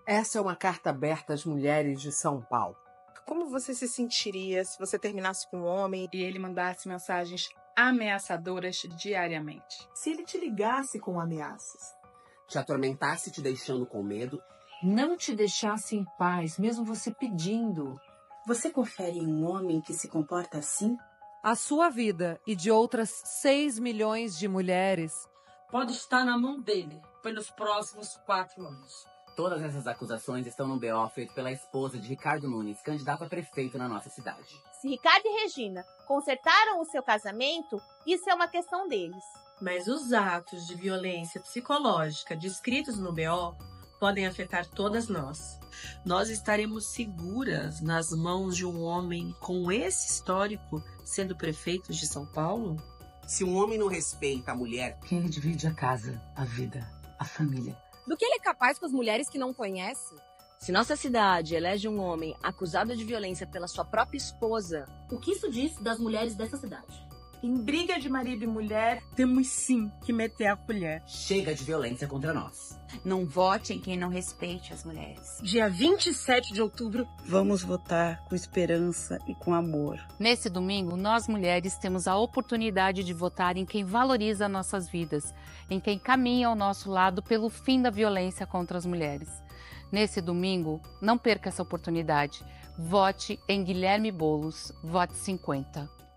Essa é uma carta aberta às mulheres de São Paulo. Como você se sentiria se você terminasse com um homem e ele mandasse mensagens ameaçadoras diariamente? Se ele te ligasse com ameaças, te atormentasse te deixando com medo, não te deixasse em paz, mesmo você pedindo. Você confere em um homem que se comporta assim? A sua vida e de outras 6 milhões de mulheres pode estar na mão dele pelos próximos 4 anos. Todas essas acusações estão no BO feito pela esposa de Ricardo Nunes, candidato a prefeito na nossa cidade. Se Ricardo e Regina consertaram o seu casamento, isso é uma questão deles. Mas os atos de violência psicológica descritos no BO podem afetar todas nós. Nós estaremos seguras nas mãos de um homem com esse histórico sendo prefeito de São Paulo? Se um homem não respeita a mulher... Quem divide a casa, a vida, a família? Do que ele é capaz com as mulheres que não conhece? Se nossa cidade elege um homem acusado de violência pela sua própria esposa, o que isso diz das mulheres dessa cidade? Em briga de marido e mulher, temos sim que meter a colher. Chega de violência contra nós. Não vote em quem não respeite as mulheres. Dia 27 de outubro, vamos votar com esperança e com amor. Nesse domingo, nós mulheres temos a oportunidade de votar em quem valoriza nossas vidas, em quem caminha ao nosso lado pelo fim da violência contra as mulheres. Nesse domingo, não perca essa oportunidade. Vote em Guilherme Boulos. Vote 50.